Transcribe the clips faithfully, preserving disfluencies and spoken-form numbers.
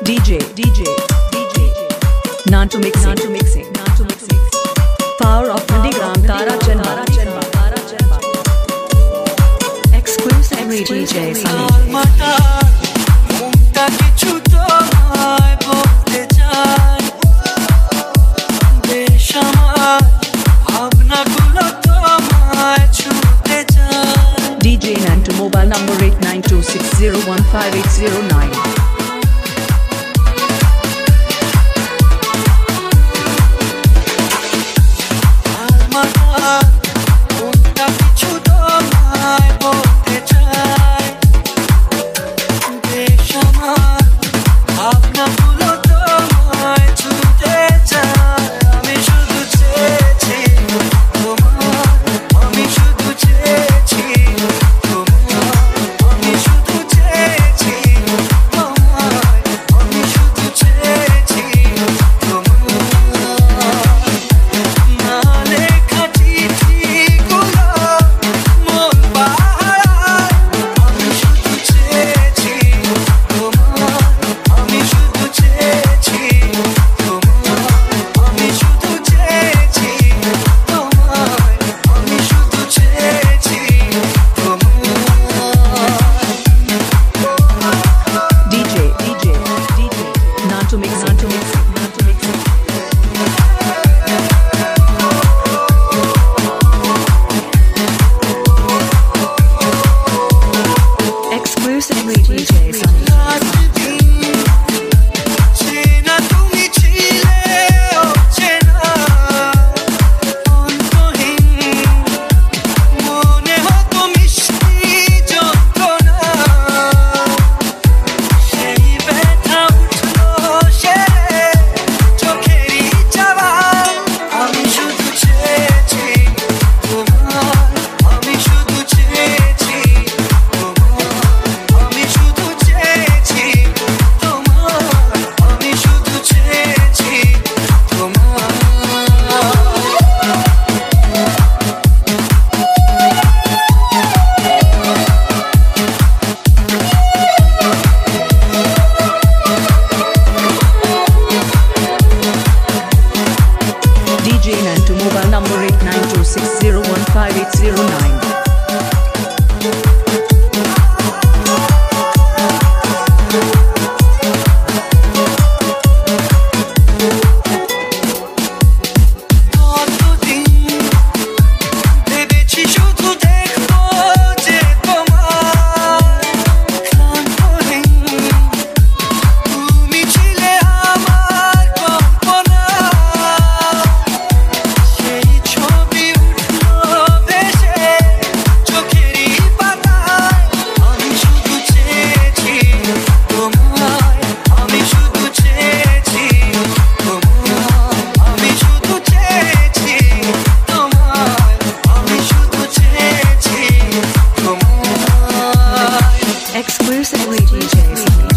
D J, D J, D J, Nantu mixing, Nantu mixing, Nantu mixing. Power of Nandigram, Tara Chenba, Chenba, Tara Chenba. Exclusive D J Sunny. D J Nantu, mobile number eight nine two six zero one five eight zero nine. Mobile number eight nine two six zero one five eight zero nine. Exclusively D J Sunny.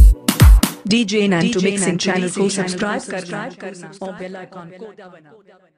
D J Nantu mixing channel को subscribe करना और bell icon को दबाना।